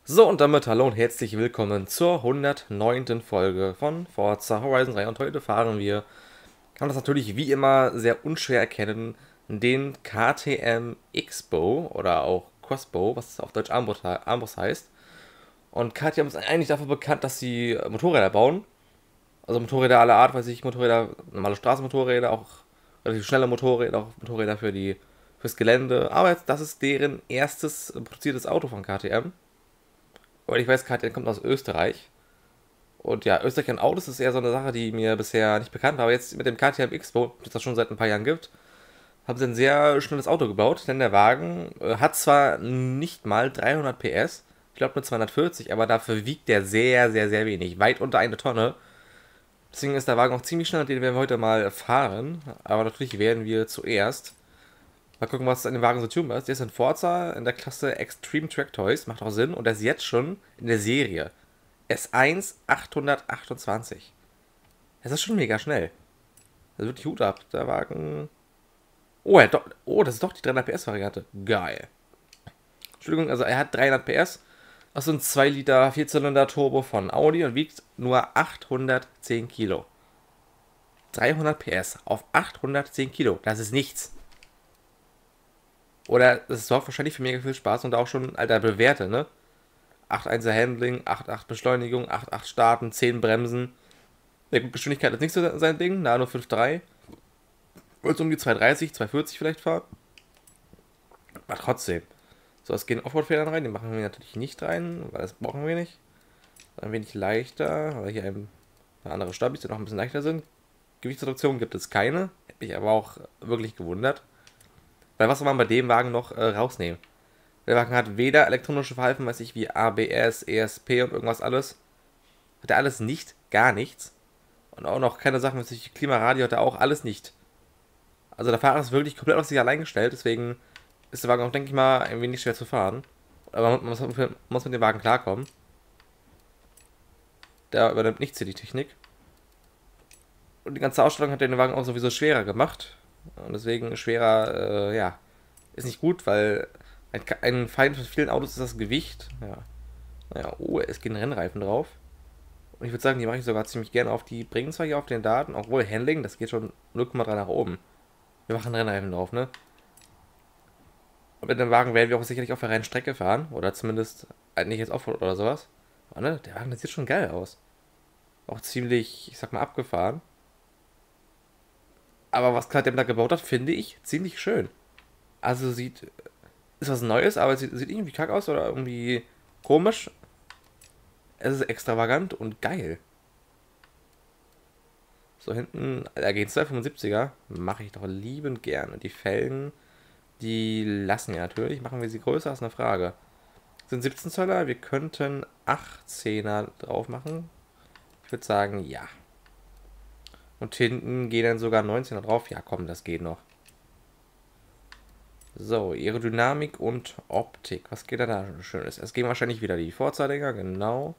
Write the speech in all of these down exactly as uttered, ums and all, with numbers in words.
So, und damit hallo und herzlich willkommen zur hundertneunten Folge von Forza Horizon drei. Und heute fahren wir, kann man das natürlich wie immer sehr unschwer erkennen, den K T M X-Bow oder auch Crossbow, was auf Deutsch Armbrust, Armbrust heißt. Und K T M ist eigentlich dafür bekannt, dass sie Motorräder bauen. Also Motorräder aller Art, weiß ich, Motorräder, normale Straßenmotorräder, auch relativ schnelle Motorräder, auch Motorräder für die, fürs Gelände. Aber das ist deren erstes produziertes Auto von K T M. Und ich weiß, K T M kommt aus Österreich. Und ja, Österreich und Autos ist eher so eine Sache, die mir bisher nicht bekannt war. Aber jetzt mit dem K T M X-Bow, das das schon seit ein paar Jahren gibt, haben sie ein sehr schnelles Auto gebaut. Denn der Wagen äh, hat zwar nicht mal dreihundert P S, ich glaube nur zweihundertvierzig, aber dafür wiegt der sehr, sehr, sehr wenig. Weit unter eine Tonne. Deswegen ist der Wagen auch ziemlich schnell, den werden wir heute mal fahren. Aber natürlich werden wir zuerst mal gucken, was an dem Wagen so tunbar ist. Der ist in Forza in der Klasse Extreme Track Toys, macht auch Sinn. Und der ist jetzt schon in der Serie S eins achthundertachtundzwanzig. Das ist schon mega schnell. Das wird Hut ab. Der Wagen. Oh, er hat doch, oh, das ist doch die dreihundert P S-Variante. Geil. Entschuldigung, also er hat dreihundert P S. Das sind zwei Liter Vierzylinder Turbo von Audi und wiegt nur achthundertzehn Kilo. dreihundert P S auf achthundertzehn Kilo. Das ist nichts. Oder das sorgt wahrscheinlich für mega viel Spaß und auch schon, alter, bewährte, ne? acht Komma eins Handling, acht Komma acht Beschleunigung, acht Komma acht Starten, zehn Bremsen. Ja, gut, Geschwindigkeit ist nicht so sein Ding, Nano fünf Komma drei. Wollte um die zweihundertdreißig, zweihundertvierzig vielleicht fahren. Aber trotzdem. So, es gehen Offroad-Federn rein, die machen wir natürlich nicht rein, weil das brauchen wir nicht. Ein wenig leichter, weil hier ein paar andere Stabis, die noch ein bisschen leichter sind. Gewichtsreduktion gibt es keine. Hätte mich aber auch wirklich gewundert. Weil was soll man bei dem Wagen noch äh, rausnehmen? Der Wagen hat weder elektronische Verhalten, weiß ich, wie A B S, E S P und irgendwas alles. Hat er alles nicht, gar nichts. Und auch noch keine Sachen, weiß ich, Klimaradio hat er auch alles nicht. Also der Fahrer ist wirklich komplett auf sich allein gestellt, deswegen ist der Wagen auch, denke ich mal, ein wenig schwer zu fahren. Aber man muss, man muss mit dem Wagen klarkommen. Der übernimmt nichts hier die Technik. Und die ganze Ausstellung hat den Wagen auch sowieso schwerer gemacht. Und deswegen schwerer, äh, ja, ist nicht gut, weil ein, ein Feind von vielen Autos ist das Gewicht. Ja. Naja, oh, es gehen Rennreifen drauf. Und ich würde sagen, die mache ich sogar ziemlich gerne auf. Die bringen zwar hier auf den Daten, obwohl Handling, das geht schon null Komma drei nach oben. Wir machen Rennreifen drauf, ne? Und mit dem Wagen werden wir auch sicherlich auf der Rennstrecke fahren. Oder zumindest nicht jetzt Offroad oder sowas. Aber ne, der Wagen, das sieht schon geil aus. Auch ziemlich, ich sag mal, abgefahren. Aber was K T M da gebaut hat, finde ich ziemlich schön. Also sieht, ist was Neues, aber es sieht, sieht irgendwie kack aus oder irgendwie komisch. Es ist extravagant und geil. So hinten, da geht zwei fünfundsiebziger. Mache ich doch liebend gerne. Die Felgen, die lassen ja natürlich. Machen wir sie größer, ist eine Frage. Sind siebzehn Zöller, wir könnten achtzehner drauf machen. Ich würde sagen, ja. Und hinten gehen dann sogar neunzehner drauf. Ja, komm, das geht noch. So, Aerodynamik und Optik. Was geht da da Schönes? Es gehen wahrscheinlich wieder die Forza-Dinger, genau.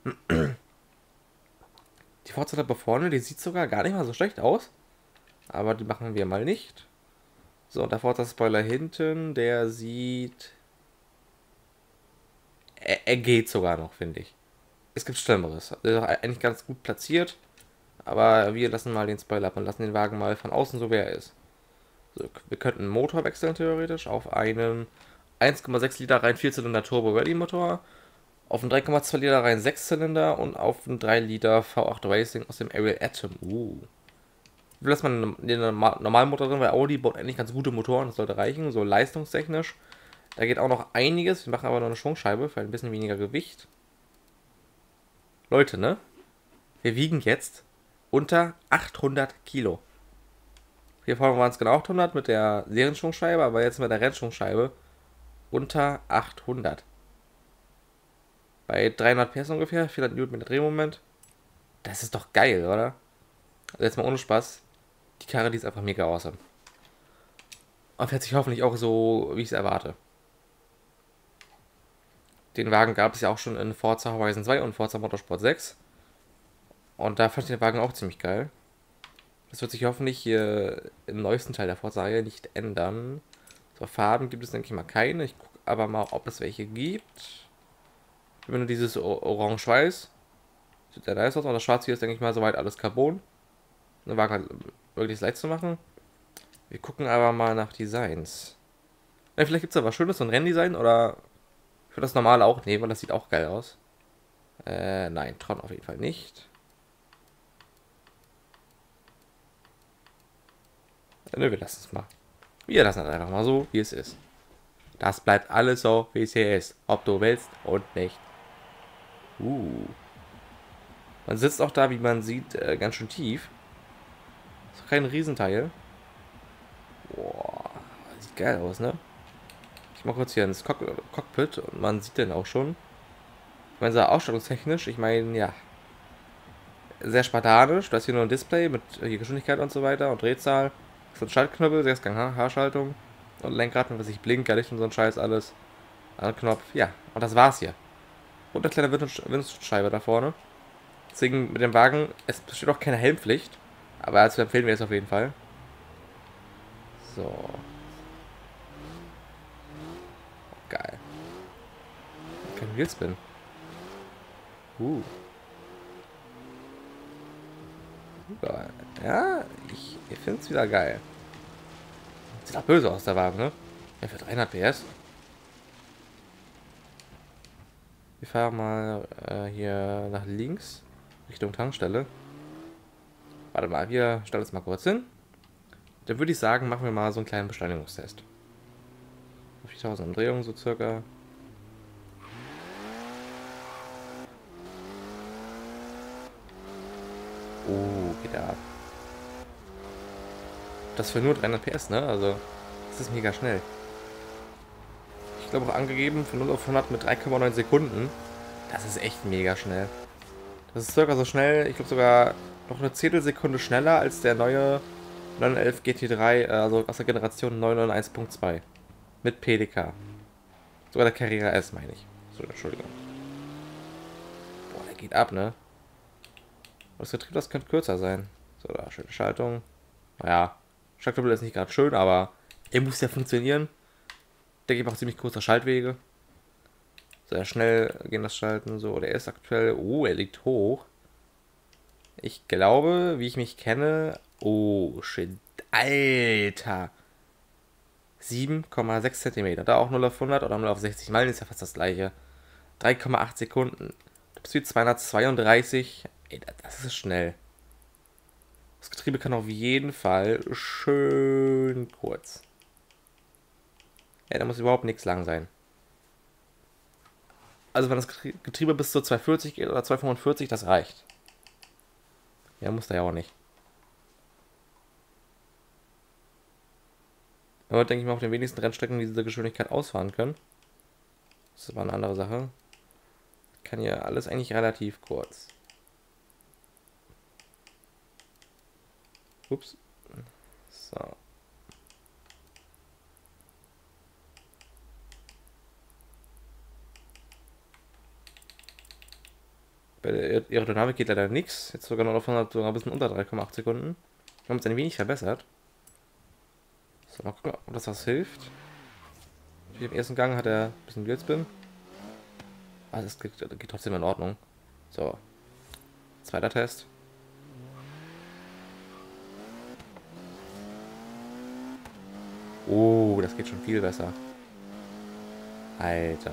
Die Forza-Treppe vorne, die sieht sogar gar nicht mal so schlecht aus. Aber die machen wir mal nicht. So, und der Forza-Spoiler hinten, der sieht... Er, er geht sogar noch, finde ich. Es gibt Schlimmeres. Der ist eigentlich ganz gut platziert. Aber wir lassen mal den Spoiler ab und lassen den Wagen mal von außen so, wie er ist. So, wir könnten einen Motor wechseln, theoretisch, auf einen eins Komma sechs Liter rein Vierzylinder Turbo Rally Motor, auf einen drei Komma zwei Liter rein Sechszylinder und auf einen drei Liter V acht Racing aus dem Ariel Atom. Uh. Wir lassen mal den normalen Motor drin, weil Audi baut eigentlich ganz gute Motoren, das sollte reichen, so leistungstechnisch. Da geht auch noch einiges, wir machen aber noch eine Schwungscheibe für ein bisschen weniger Gewicht. Leute, ne? Wir wiegen jetzt unter achthundert Kilo. Hier vorne waren es genau achthundert mit der Serienschwungscheibe, aber jetzt mit der Rennschwungscheibe unter achthundert. Bei dreihundert P S ungefähr, vierhundert Newtonmeter Drehmoment. Das ist doch geil, oder? Also jetzt mal ohne Spaß. Die Karre, die ist einfach mega awesome. Und fährt sich hoffentlich auch so, wie ich es erwarte. Den Wagen gab es ja auch schon in Forza Horizon zwei und Forza Motorsport sechs. Und da fand ich den Wagen auch ziemlich geil. Das wird sich hoffentlich hier im neuesten Teil der Forza-Reihe nicht ändern. So, Farben gibt es, denke ich mal, keine. Ich gucke aber mal, ob es welche gibt. Wenn du dieses o Orange-Weiß, sieht sehr nice aus, und das Schwarz hier ist, denke ich mal, soweit alles Carbon. Eine Waage halt wirklich leicht zu machen. Wir gucken aber mal nach Designs. Ja, vielleicht gibt es da was Schönes, so ein Renndesign, oder ich würde das normale auch nehmen, weil das sieht auch geil aus. Äh, nein, Tron auf jeden Fall nicht. Äh, nö, wir lassen es mal. Wir lassen es einfach mal so, wie es ist. Das bleibt alles so, wie es hier ist. Ob du willst und nicht. Uh. Man sitzt auch da, wie man sieht, äh, ganz schön tief. Ist doch kein Riesenteil. Boah, sieht geil aus, ne? Ich mach kurz hier ins Cock Cockpit und man sieht den auch schon. Ich meine, so ausstattungstechnisch, ich meine, ja, sehr spartanisch. Da ist hier nur ein Display mit hier Geschwindigkeit und so weiter und Drehzahl. So ein Schaltknüppel, Sechsgang Haarschaltung und Lenkrad, was ich blinkt, Licht und so ein Scheiß alles. Ein Knopf, ja, und das war's hier. Und eine kleine Windschutzscheibe da vorne. Deswegen mit dem Wagen, es besteht auch keine Helmpflicht, aber dazu empfehlen wir es auf jeden Fall. So. Geil. Kein Wheelspin. Uh. Geil. Ja, ich, ich finde es wieder geil. Sieht auch böse aus, der Wagen, ne? Ja, für dreihundert P S. Wir fahren mal äh, hier nach links, Richtung Tankstelle. Warte mal, wir stellen uns mal kurz hin. Dann würde ich sagen, machen wir mal so einen kleinen Beschleunigungstest. viertausend Umdrehungen so circa. Oh, geht er ab. Das für nur dreihundert P S, ne? Also, das ist mega schnell. Ich glaube auch angegeben von null auf hundert mit drei Komma neun Sekunden. Das ist echt mega schnell. Das ist circa so schnell, ich glaube sogar noch eine Zehntelsekunde schneller als der neue neunhundertelf G T drei, also aus der Generation neunhunderteins Punkt zwei. Mit P D K. Sogar der Carrera S, meine ich. So, Entschuldigung. Boah, der geht ab, ne? Das Getriebe, das könnte kürzer sein. So, da, schöne Schaltung. Naja, Schaltknüppel ist nicht gerade schön, aber er muss ja funktionieren. Der gibt auch ziemlich kurze Schaltwege. Sehr schnell gehen das Schalten. So, der ist aktuell. Oh, er liegt hoch. Ich glaube, wie ich mich kenne. Oh, shit. Alter. sieben Komma sechs Zentimeter. Da auch null auf hundert oder null auf sechzig Meilen ist ja fast das gleiche. drei Komma acht Sekunden. Du bist wie zweihundertzweiunddreißig. Ey, das ist schnell. Das Getriebe kann auf jeden Fall schön kurz. Ja, da muss überhaupt nichts lang sein. Also wenn das Getriebe bis zu zweihundertvierzig geht oder zweihundertfünfundvierzig, das reicht. Ja, muss da ja auch nicht. Aber denke ich mal, auf den wenigsten Rennstrecken diese Geschwindigkeit ausfahren können. Das war eine andere Sache. Kann ja alles eigentlich relativ kurz. Ups. So. Bei der Aerodynamik geht leider nichts. Jetzt sogar noch auf hundert, sogar ein bisschen unter drei Komma acht Sekunden. Wir haben uns ein wenig verbessert. So, mal gucken, ob das was hilft. Im ersten Gang hat er ein bisschen Wheelspin. Ah, das geht, das geht trotzdem in Ordnung. So. Zweiter Test. Oh, das geht schon viel besser. Alter.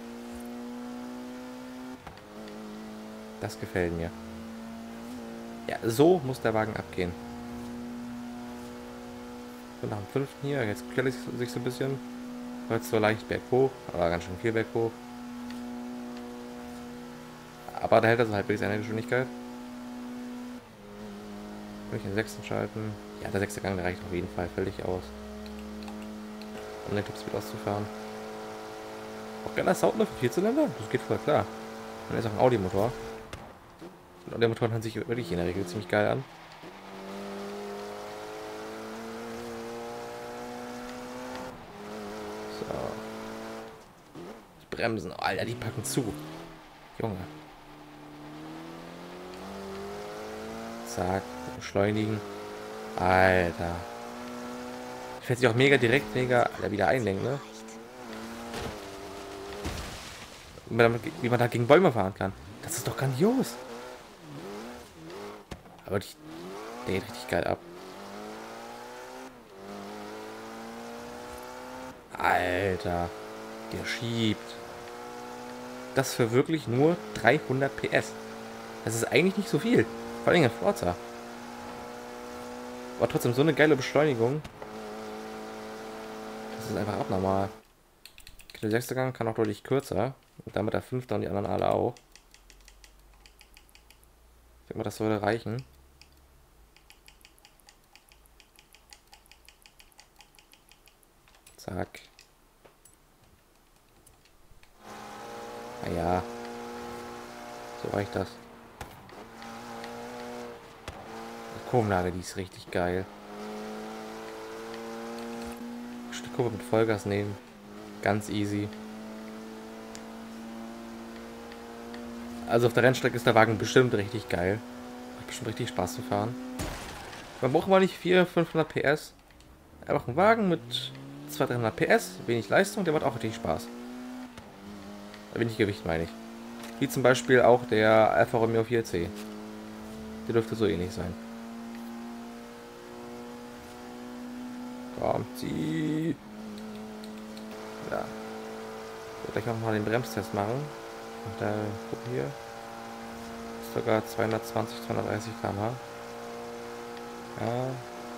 Das gefällt mir. Ja, so muss der Wagen abgehen. So, nach dem fünften hier, jetzt quält es sich so ein bisschen. Jetzt so leicht berghoch, aber ganz schön viel berghoch. Aber da hält er so halbwegs eine Geschwindigkeit. Kann ich den sechsten schalten? Ja, der sechste Gang, der reicht auf jeden Fall völlig aus. Um den Topspeed auszufahren. Auch geiler Sound für Vierzylinder? Das geht voll klar. Und er ist auch ein Audi-Motor. Und Audi-Motoren hören sich wirklich in der Regel ziemlich geil an. So. Die Bremsen. Oh, Alter, die packen zu. Junge. Zack. Beschleunigen. Alter. Fährt sich auch mega direkt, mega Alter, wieder einlenken, ne? Wie man, wie man da gegen Bäume fahren kann. Das ist doch grandios. Aber die, der geht richtig geil ab. Alter. Der schiebt. Das für wirklich nur dreihundert P S. Das ist eigentlich nicht so viel. Vor allem in Forza. Aber trotzdem so eine geile Beschleunigung. Das ist einfach abnormal. Okay, der sechste Gang kann auch deutlich kürzer. Und damit der fünfte und die anderen alle auch. Ich denke mal, das sollte reichen. Zack. Naja. So reicht das. Die Kurvenlage, die ist richtig geil. Die Kurve mit Vollgas nehmen. Ganz easy. Also auf der Rennstrecke ist der Wagen bestimmt richtig geil. Macht bestimmt richtig Spaß zu fahren. Man braucht mal nicht vierhundert, fünfhundert P S. Einfach ein Wagen mit zweihundert, dreihundert P S, wenig Leistung, der macht auch richtig Spaß. Wenig Gewicht meine ich. Wie zum Beispiel auch der Alfa Romeo vier C. Der dürfte so ähnlich sein. Kommt sie. Ja. So, gleich noch mal den Bremstest machen. Und da gucken hier. Sogar zweihundertzwanzig, zweihundertdreißig Kilometer pro Stunde.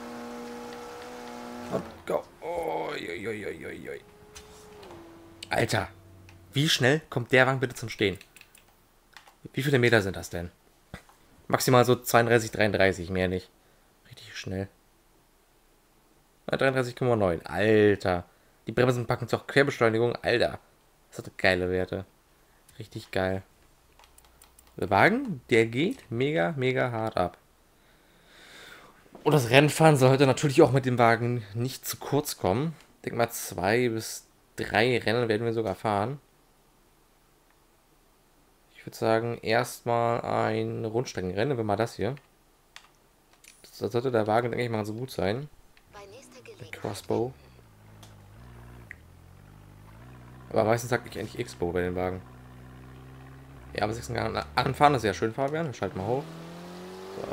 Ja. Und go. Oh, oi, oi, oi, oi. Alter. Wie schnell kommt der Wagen bitte zum Stehen? Wie viele Meter sind das denn? Maximal so zweiunddreißig, dreiunddreißig, mehr nicht. Richtig schnell. dreiunddreißig Komma neun. Alter. Die Bremsen packen zur Querbeschleunigung. Alter. Das hat geile Werte. Richtig geil. Der Wagen, der geht mega, mega hart ab. Und das Rennfahren soll heute natürlich auch mit dem Wagen nicht zu kurz kommen. Ich denke mal, zwei bis drei Rennen werden wir sogar fahren. Ich würde sagen, erstmal ein Rundstreckenrennen, wenn mal das hier. Das sollte der Wagen, denke ich mal, so gut sein. Der Crossbow. Aber meistens sage ich eigentlich X-Bow bei den Wagen. Ja, aber sechs Gang anfahren ist sehr schön, Fabian. Schalt mal hoch. So.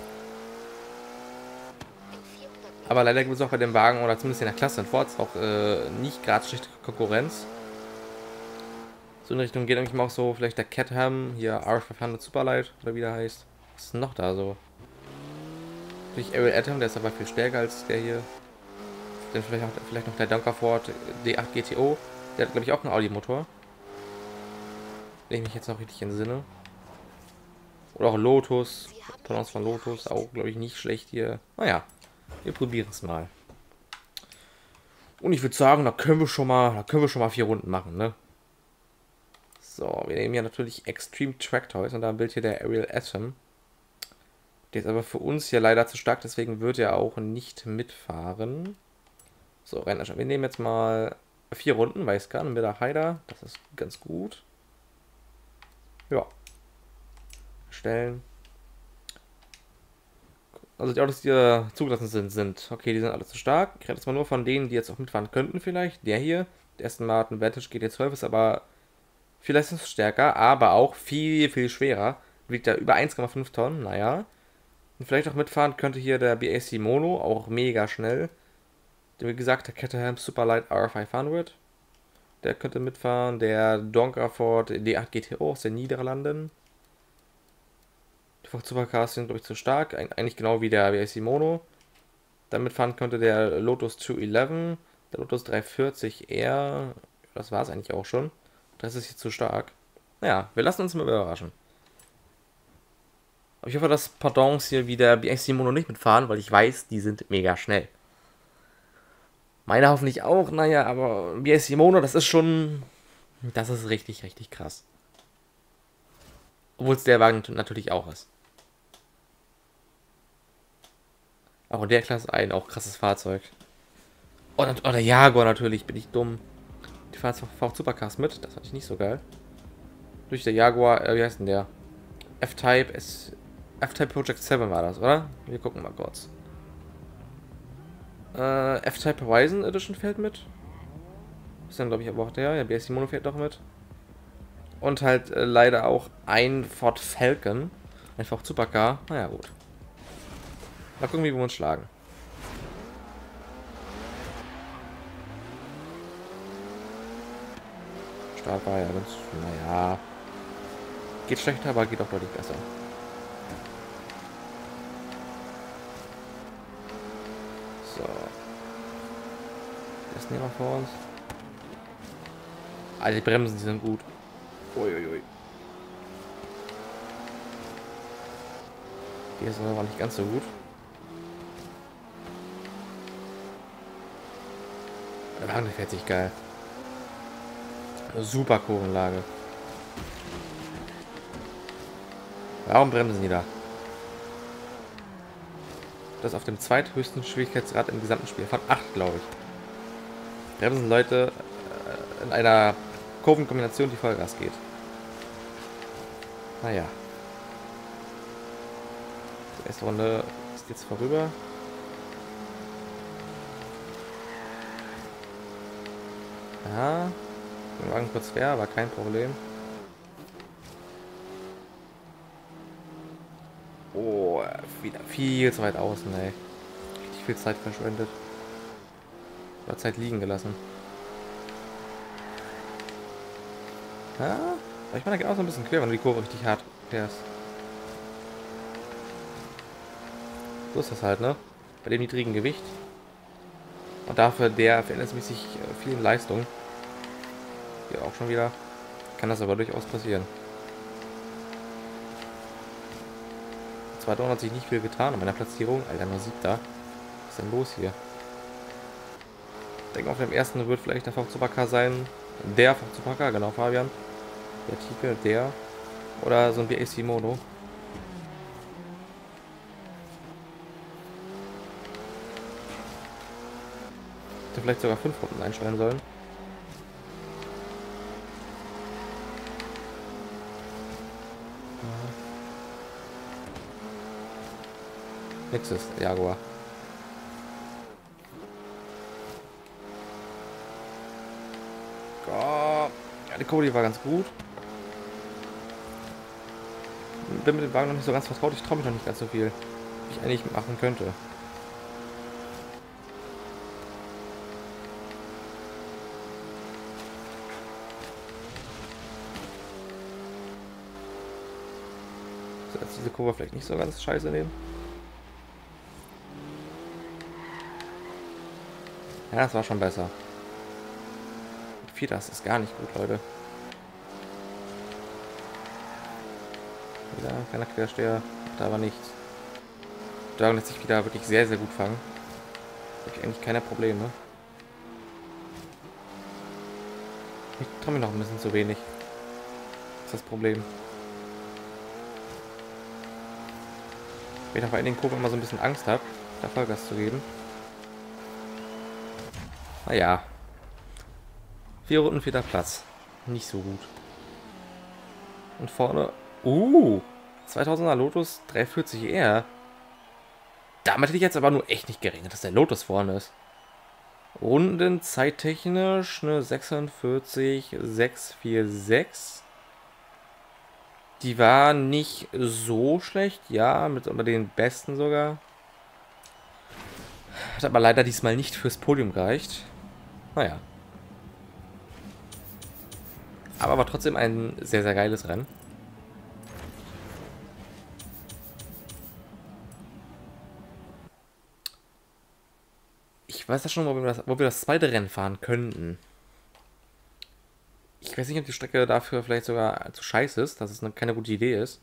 Aber leider gibt es auch bei dem Wagen, oder zumindest in der Klasse in Forza, auch äh, nicht gerade schlechte Konkurrenz. So in Richtung geht eigentlich mal auch so, vielleicht der Catham, hier R fünfhundert Superlight, oder wie der heißt. Was ist denn noch da so? Natürlich Ariel Atom, der ist aber viel stärker als der hier. Dann vielleicht, auch, vielleicht noch der Donkerford D acht G T O. Der hat, glaube ich, auch einen Audi-Motor. Wenn ich mich jetzt noch richtig entsinne. Oder auch Lotus. Balance von Lotus, auch, glaube ich, nicht schlecht hier. Naja, wir probieren es mal. Und ich würde sagen, da können wir schon mal, da können wir schon mal vier Runden machen, ne? So, wir nehmen hier natürlich Extreme Track Toys und da Bild hier der Ariel Atom. Der ist aber für uns hier leider zu stark, deswegen wird er auch nicht mitfahren. So, Renner, wir nehmen jetzt mal vier Runden, Weißgarten mit der Haider. Das ist ganz gut. Ja. Stellen. Also die Autos, die hier zugelassen sind, sind, okay, die sind alle zu stark. Ich rede jetzt mal nur von denen, die jetzt auch mitfahren könnten vielleicht. Der hier, der Aston Martin Vantage G T zwölf ist aber viel leistungsstärker, aber auch viel, viel schwerer. Wiegt da über eins Komma fünf Tonnen, naja. Und vielleicht auch mitfahren könnte hier der B A C Mono, auch mega schnell. Der, wie gesagt, der Caterham Superlight R fünfhundert. Der könnte mitfahren. Der Donkerford D acht G T O aus den Niederlanden. Die Ford Supercars sind, glaube ich, zu stark. Eigentlich genau wie der B A C Mono. Dann mitfahren könnte der Lotus zweihundertelf. Der Lotus dreihundertvierzig R. Das war es eigentlich auch schon. Das ist hier zu stark. Naja, wir lassen uns mal überraschen. Aber ich hoffe, dass Pardons hier wie der B A C Mono nicht mitfahren, weil ich weiß, die sind mega schnell. Meine hoffentlich auch, naja, aber B A C Mono, das ist schon... Das ist richtig, richtig krass. Obwohl es der Wagen natürlich auch ist. Auch in der Klasse ein auch krasses Fahrzeug. Oh, oh der Jaguar natürlich, bin ich dumm. Die fahren zwar Ford Supercars mit, das fand ich nicht so geil. Durch der Jaguar, äh, wie heißt denn der? F-Type, F-Type Project sieben war das, oder? Wir gucken mal kurz. Äh, F-Type Horizon Edition fährt mit. Ist dann, glaube ich, aber auch der. Ja, B A C Mono fährt doch mit. Und halt äh, leider auch ein Ford Falcon. Einfach Supercar. Naja, gut. Mal gucken, wie wir uns schlagen. Start war ja ganz, naja, geht schlechter, aber geht auch deutlich besser. So. Ist niemand vor uns? Ah, die Bremsen, die sind gut. Uiuiui. Die ist aber nicht ganz so gut. Der Wagen fährt sich geil. Eine super Kurvenlage. Warum bremsen die da? Das auf dem zweithöchsten Schwierigkeitsgrad im gesamten Spiel. Von acht, glaube ich. Bremsen Leute äh, in einer Kurvenkombination, die Vollgas geht. Naja. Die erste Runde ist jetzt vorüber. Ja. Wir waren kurz quer, aber kein Problem. Oh, wieder viel zu weit außen, ey. Richtig viel Zeit verschwendet. Oder Zeit liegen gelassen. Ja, aber ich meine, da geht auch so ein bisschen quer, wenn du die Kurve richtig hart fährst. So ist das halt, ne? Bei dem niedrigen Gewicht. Und dafür der verhältnismäßig vielen Leistung. Hier auch schon wieder. Kann das aber durchaus passieren. Zwar hat sich nicht viel getan an meiner Platzierung. Alter, nur siebter. Was ist denn los hier? Ich denke, auf dem ersten wird vielleicht der Ford Supercar sein. Der Ford Supercar, genau, Fabian. Der Artikel, der. Oder so ein B A C Mono. Hätte vielleicht sogar fünf Runden einstellen sollen. Nix ist Jaguar. Oh, ja, die Kurve war ganz gut. Bin mit dem Wagen noch nicht so ganz vertraut. Ich traue mich noch nicht ganz so viel, wie ich eigentlich machen könnte. So, jetzt diese Kurve vielleicht nicht so ganz scheiße nehmen. Ja, das war schon besser. Das ist gar nicht gut, Leute. Wieder keiner Quersteher, da aber nichts. Da lässt sich wieder wirklich sehr, sehr gut fangen. Habe ich eigentlich keine Probleme. Ich traue mir noch ein bisschen zu wenig. Das ist das Problem. Wenn ich auf einigen Kurven immer so ein bisschen Angst habe, da Vollgas zu geben. Naja. Vier Runden, vierter Platz. Nicht so gut. Und vorne. Uh! zweitausender Lotus, dreihundertvierzig R. Damit hätte ich jetzt aber nur echt nicht gerechnet, dass der Lotus vorne ist. Runden zeittechnisch eine sechsundvierzig sechs vier sechs. Die war nicht so schlecht, ja, mit unter den besten sogar. Hat aber leider diesmal nicht fürs Podium gereicht. Naja. Aber war trotzdem ein sehr, sehr geiles Rennen. Ich weiß ja schon, wo wir, das, wo wir das zweite Rennen fahren könnten. Ich weiß nicht, ob die Strecke dafür vielleicht sogar zu scheiße ist, dass es eine, keine gute Idee ist.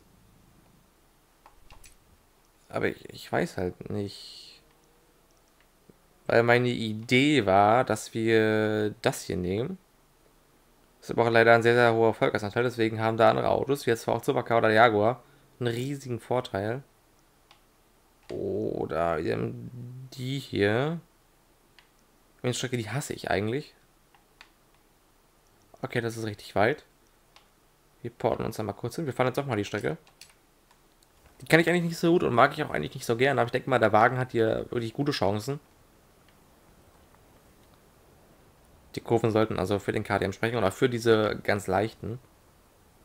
Aber ich, ich weiß halt nicht. Weil meine Idee war, dass wir das hier nehmen. Das ist aber auch leider ein sehr, sehr hoher Vollgasanteil, deswegen haben da andere Autos, wie jetzt zwar auch Supercar oder Jaguar, einen riesigen Vorteil. Oder die hier. Die Strecke, die hasse ich eigentlich. Okay, das ist richtig weit. Wir porten uns da mal kurz hin. Wir fahren jetzt auch mal die Strecke. Die kann ich eigentlich nicht so gut und mag ich auch eigentlich nicht so gern, aber ich denke mal, der Wagen hat hier wirklich gute Chancen. Die Kurven sollten also für den K T M sprechen oder für diese ganz leichten.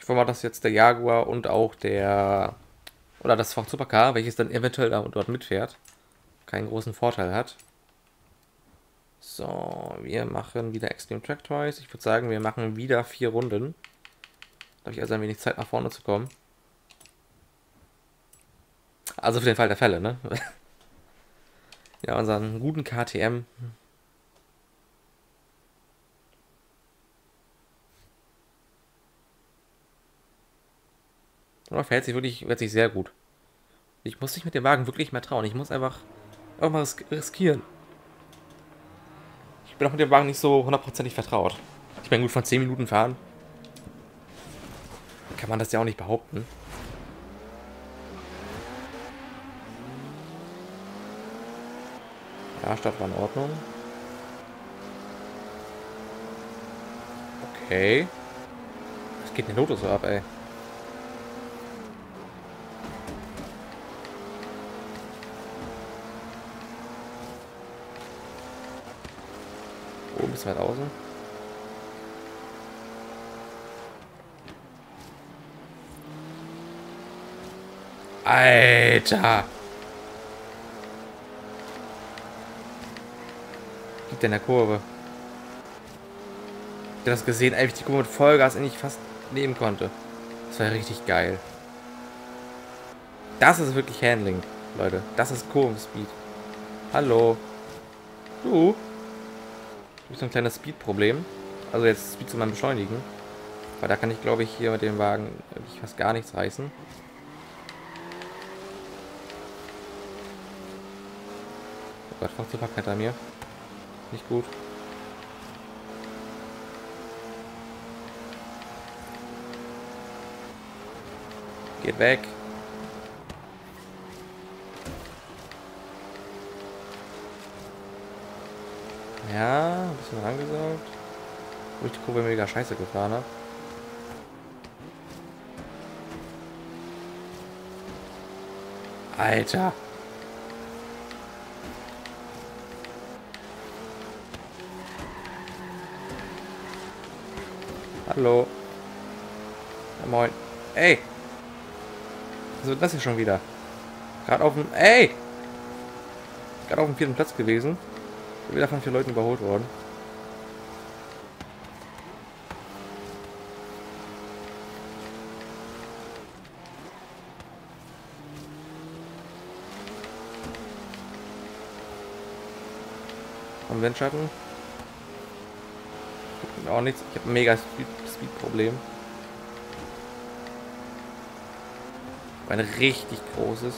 hoffe mal, dass jetzt der Jaguar und auch der, oder das Ford Supercar, welches dann eventuell da dort mitfährt, keinen großen Vorteil hat. So, wir machen wieder Extreme Track Toys. Ich würde sagen, wir machen wieder vier Runden. Da habe ich also ein wenig Zeit nach vorne zu kommen. Also für den Fall der Fälle, ne? Ja, unseren guten K T M. Aber verhält sich wirklich, verhält sich sehr gut. Ich muss mich mit dem Wagen wirklich mehr trauen. Ich muss einfach, einfach mal riskieren. Ich bin auch mit dem Wagen nicht so hundertprozentig vertraut. Ich bin gut von zehn Minuten fahren. Kann man das ja auch nicht behaupten. Ja, Start war in Ordnung. Okay. Was geht denn der Lotus so ab, ey? Oh, ein bisschen weit außen. Alter! Liegt in der Kurve. Ich hab das gesehen, als ich die Kurve mit Vollgas endlich fast nehmen konnte. Das war richtig geil. Das ist wirklich Handling, Leute. Das ist Kurvenspeed. Hallo. Du? Du bist ein kleines Speed-Problem. Also jetzt Speed zu meinem Beschleunigen. Weil da kann ich, glaube ich, hier mit dem Wagen wirklich fast gar nichts reißen. Oh Gott, fast zu packen hinter mir. Nicht gut. Geht weg. Ja, ein bisschen rangesaugt. Wo ich die Kurve mega scheiße gefahren habe. Alter. Hallo. Ja, moin. Ey. Was wird das hier schon wieder? Gerade auf dem... Ey! Gerade auf dem vierten Platz gewesen. Bin wieder von vier Leuten überholt worden. Am Windschatten. Auch nichts. Ich habe ein mega Speed-Problem. Ein richtig großes.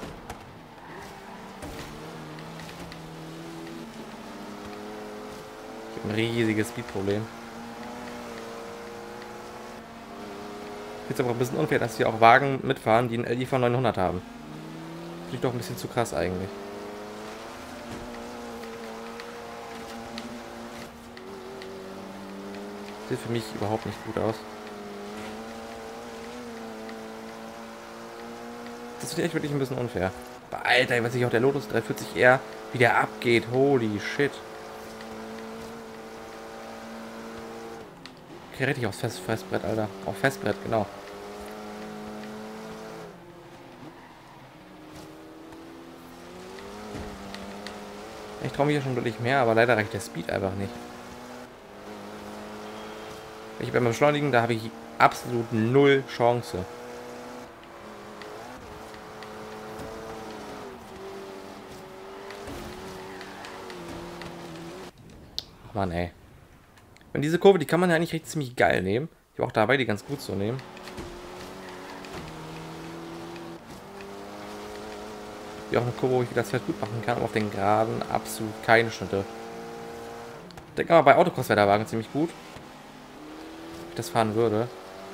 Ich habe ein riesiges Speed-Problem. Jetzt aber ein bisschen unfair, dass hier auch Wagen mitfahren, die einen L I von neunhundert haben. Finde ich doch ein bisschen zu krass eigentlich. Sieht für mich überhaupt nicht gut aus. Das finde ich wirklich ein bisschen unfair. Aber Alter, ich weiß nicht, auch der Lotus dreihundertvierzig R, wie der abgeht. Holy shit. Okay, richtig aufs Fest Festbrett, Alter. Auf Festbrett, genau. Ich traue mich hier schon deutlich mehr, aber leider reicht der Speed einfach nicht. Ich beim Beschleunigen, da habe ich absolut null Chance. Ach Mann, ey. Wenn diese Kurve, die kann man ja eigentlich recht ziemlich geil nehmen. Ich war auch dabei, die ganz gut zu nehmen. Wie auch eine Kurve, wo ich das Feld gut machen kann, aber auf den Geraden absolut keine Schnitte. Ich denke aber bei Autocross wäre der Wagen ziemlich gut. Wenn ich das fahren würde.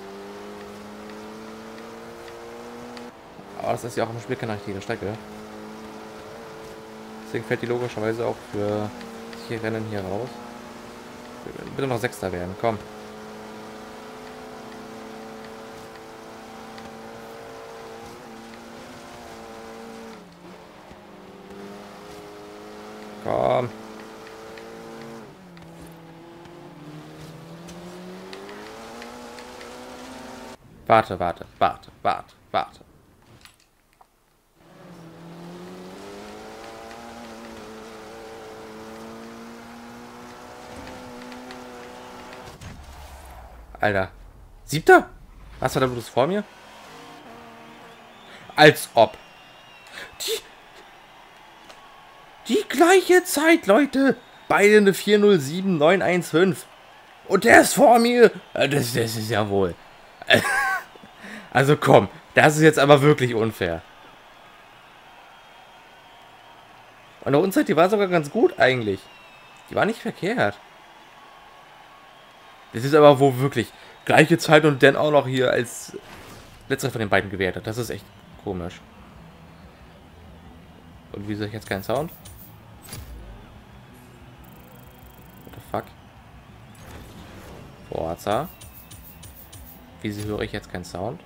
Aber das ist ja auch im Spiel keine richtige Strecke. Deswegen fällt die logischerweise auch für solche Rennen hier raus. Bitte noch Sechster werden, komm. Komm. Warte, warte, warte, warte, warte. Alter. Siebter? Was war da bloß vor mir? Als ob. Die, die gleiche Zeit, Leute. Beide eine vier null sieben neun eins fünf. Und der ist vor mir. Das, das ist ja wohl. Also komm, das ist jetzt aber wirklich unfair. Und der Unzeit, die war sogar ganz gut eigentlich. Die war nicht verkehrt. Das ist aber wohl wirklich gleiche Zeit und dann auch noch hier als letzter von den beiden gewertet. Das ist echt komisch. Und wieso ich jetzt keinen Sound? What the fuck? Forza. Wieso höre ich jetzt keinen Sound?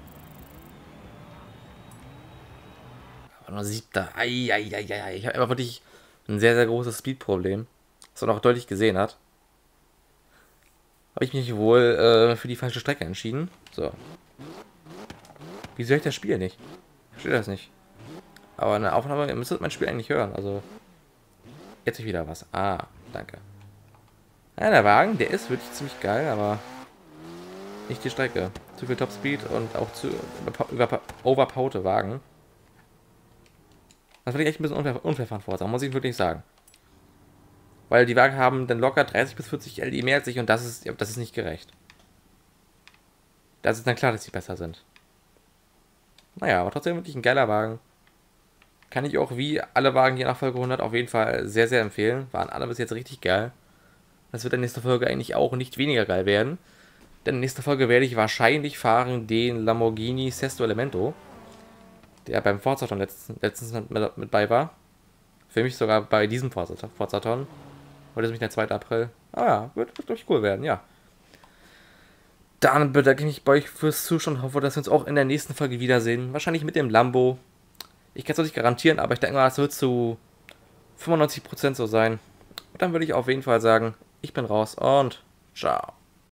Aber nur siebter. Eieieiei. Ich habe einfach wirklich ein sehr, sehr großes Speed-Problem. Was man auch deutlich gesehen hat. Habe ich mich wohl äh, für die falsche Strecke entschieden. So. Wieso höre ich das Spiel nicht? Ich verstehe das nicht. Aber eine Aufnahme, ihr müsstet mein Spiel eigentlich hören. Also. Jetzt ich wieder was. Ah, danke. Ja, der Wagen, der ist wirklich ziemlich geil, aber nicht die Strecke. Zu viel Topspeed und auch zu über, overpowerte Wagen. Das finde ich echt ein bisschen unfair, unfair von Forza, muss ich wirklich sagen. Weil die Wagen haben dann locker dreißig bis vierzig L I mehr als ich und das ist, das ist nicht gerecht. Das ist dann klar, dass sie besser sind. Naja, aber trotzdem wirklich ein geiler Wagen. Kann ich auch wie alle Wagen hier nach Folge hundert auf jeden Fall sehr, sehr empfehlen. Waren alle bis jetzt richtig geil. Das wird in der nächsten Folge eigentlich auch nicht weniger geil werden. Denn in der nächsten Folge werde ich wahrscheinlich fahren den Lamborghini Sesto Elemento. Der beim Forzaton letztens, letztens mit, mit bei war. Für mich sogar bei diesem Forzaton. Heute ist nämlich der zweite April. Ah ja, wird, wird glaube ich cool werden, ja. Dann bedanke ich mich bei euch fürs Zuschauen. Hoffe, dass wir uns auch in der nächsten Folge wiedersehen. Wahrscheinlich mit dem Lambo. Ich kann es noch nicht garantieren, aber ich denke mal, das wird zu fünfundneunzig Prozent so sein. Und dann würde ich auf jeden Fall sagen, ich bin raus und ciao.